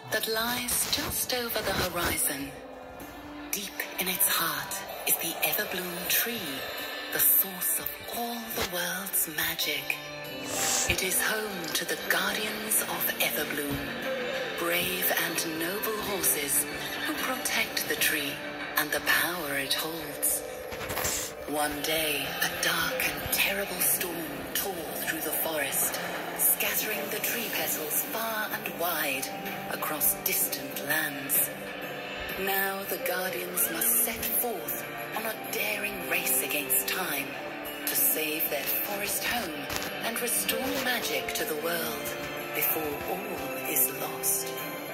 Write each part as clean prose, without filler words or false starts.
that lies just over the horizon. Deep in its heart is the Everbloom tree, the source of all the world's magic. It is home to the guardians of Everbloom, brave and noble horses who protect the tree and the power it holds. One day, a dark and terrible storm tore through the forest, scattering the tree petals far and wide across distant lands. Now the Guardians must set forth on a daring race against time to save their forest home and restore magic to the world before all is lost.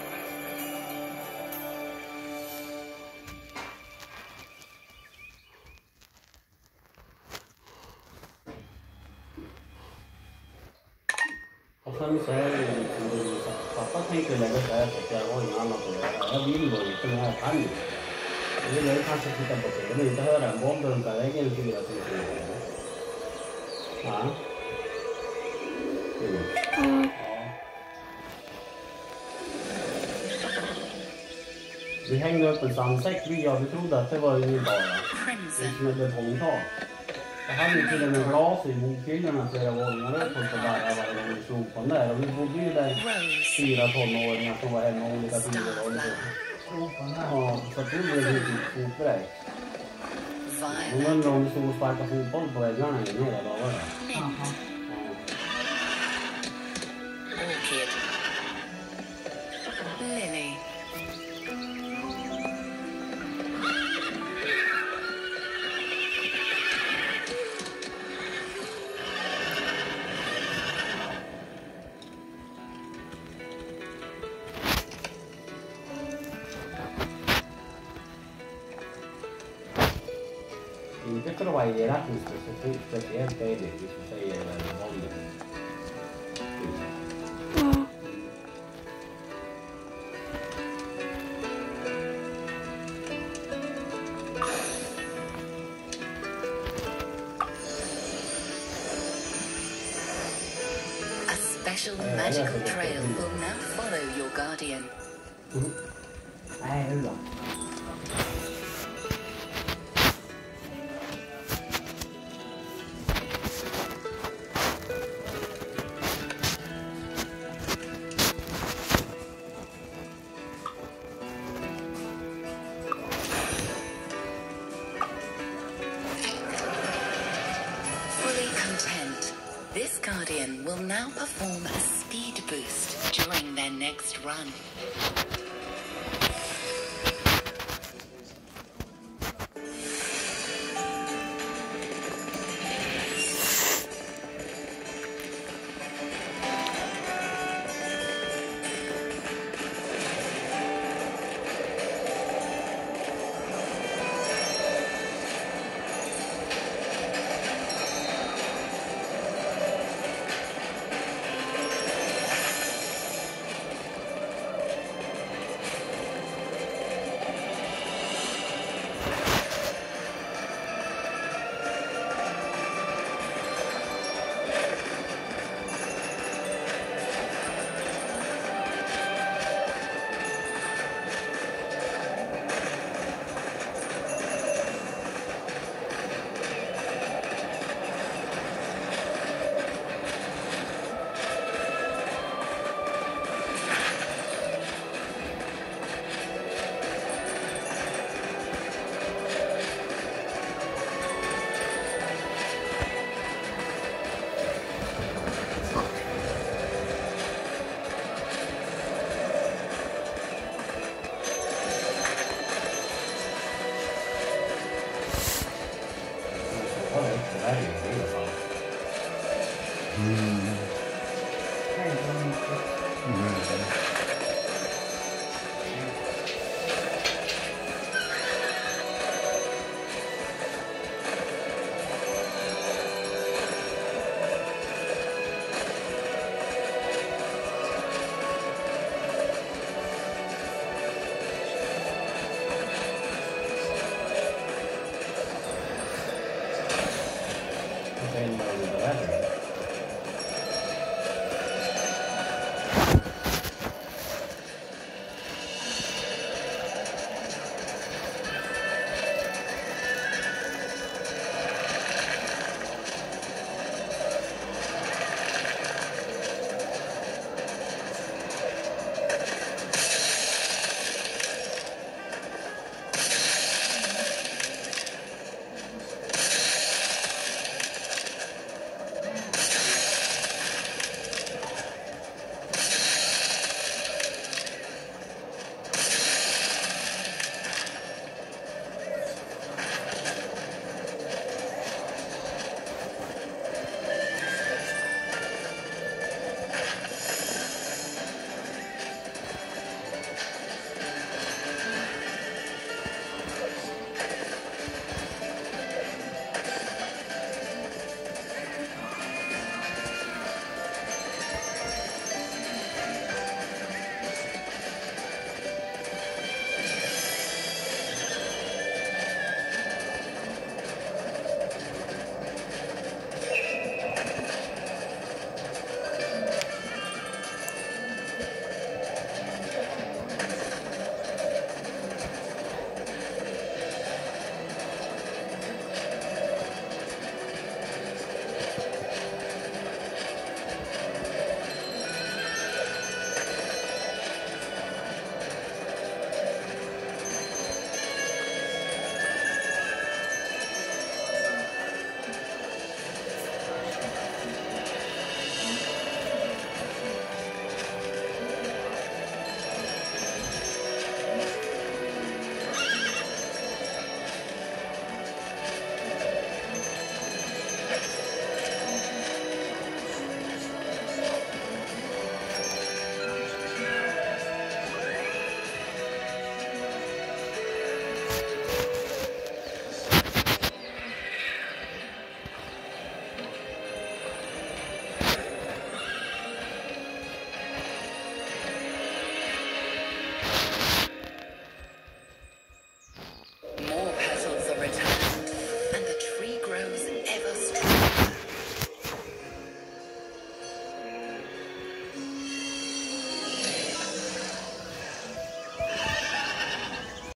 Och sen så är det liksom, pappa tänker lägga så här för att jag har ingen annan på det. Jag vill då inte, men jag kan inte. Jag vill kanske titta på det. Jag vill inte höra en bomb runt väggen 4 000 år. Ja. Ja. Vi hängde upp en sandsäck vid, och vi trodde att det var ju bara som ett betongtak. Jag hade ju till och med glas i bokhyllorna flera våningar upp och sådär varje gång vi slog på den där. Och vi bodde ju där 4 tonåringar som var hemma olika tider och ja, så det blev ju riktigt fotbräck. De undrar om vi stod och sparkade fotboll på väggarna i några dagar. Orchid. Lily. Inte för att vara elak, speciellt är det som säger våldet. A special magical trail will now follow your guardian. Nej, hur då? This Guardian will now perform a speed boost during their next run.